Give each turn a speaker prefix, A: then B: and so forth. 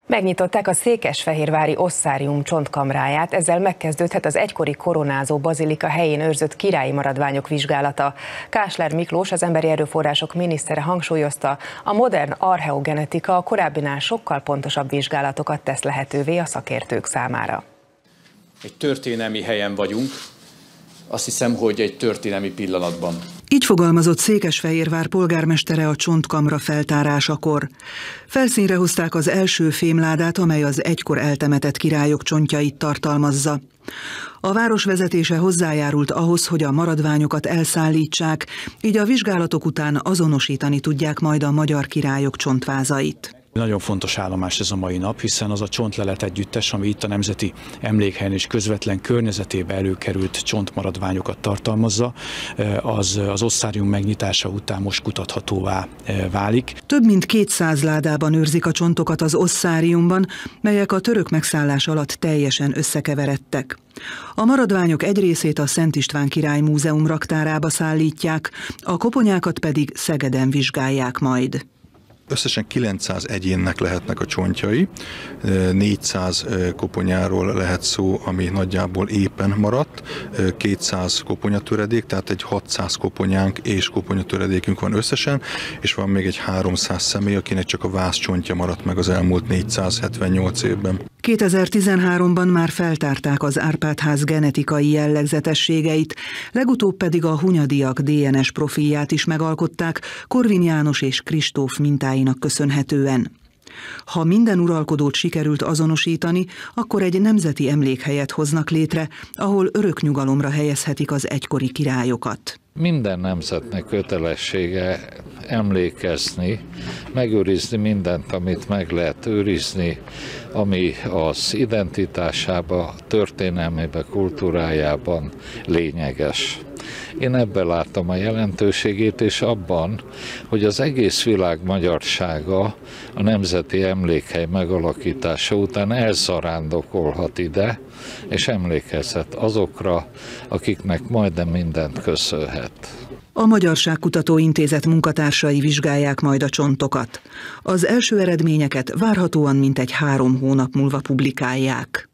A: Megnyitották a székesfehérvári osszárium csontkamráját, ezzel megkezdődhet az egykori koronázó bazilika helyén őrzött királyi maradványok vizsgálata. Kásler Miklós, az emberi erőforrások minisztere hangsúlyozta, a modern archeogenetika a korábbinál sokkal pontosabb vizsgálatokat tesz lehetővé a szakértők számára.
B: Egy történelmi helyen vagyunk, azt hiszem, hogy egy történelmi pillanatban.
C: Így fogalmazott Székesfehérvár polgármestere a csontkamra feltárásakor. Felszínre hozták az első fémládát, amely az egykor eltemetett királyok csontjait tartalmazza. A város vezetése hozzájárult ahhoz, hogy a maradványokat elszállítsák, így a vizsgálatok után azonosítani tudják majd a magyar királyok csontvázait.
D: Nagyon fontos állomás ez a mai nap, hiszen az a csontlelet együttes, ami itt a Nemzeti Emlékhelyen és közvetlen környezetébe előkerült csontmaradványokat tartalmazza, az osszárium megnyitása után most kutathatóvá válik.
C: Több mint 200 ládában őrzik a csontokat az osszáriumban, melyek a török megszállás alatt teljesen összekeveredtek. A maradványok egy részét a Szent István Király Múzeum raktárába szállítják, a koponyákat pedig Szegeden vizsgálják majd.
E: Összesen 900 egyénnek lehetnek a csontjai, 400 koponyáról lehet szó, ami nagyjából éppen maradt, 200 koponyatöredék, tehát egy 600 koponyánk és koponyatöredékünk van összesen, és van még egy 300 személy, akinek csak a vászcsontja maradt meg az elmúlt 478 évben.
C: 2013-ban már feltárták az Árpád-ház genetikai jellegzetességeit, legutóbb pedig a hunyadiak DNS profilját is megalkották Korvin János és Kristóf mintáinak köszönhetően. Ha minden uralkodót sikerült azonosítani, akkor egy nemzeti emlékhelyet hoznak létre, ahol örök nyugalomra helyezhetik az egykori királyokat.
F: Minden nemzetnek kötelessége emlékezni, megőrizni mindent, amit meg lehet őrizni, ami az identitásába, történelmébe, kultúrájában lényeges. Én ebben látom a jelentőségét, és abban, hogy az egész világ magyarsága a Nemzeti Emlékhely megalakítása után elzarándokolhat ide, és emlékezhet azokra, akiknek majdnem mindent köszönhet.
C: A Magyarságkutató Intézet munkatársai vizsgálják majd a csontokat. Az első eredményeket várhatóan mintegy 3 hónap múlva publikálják.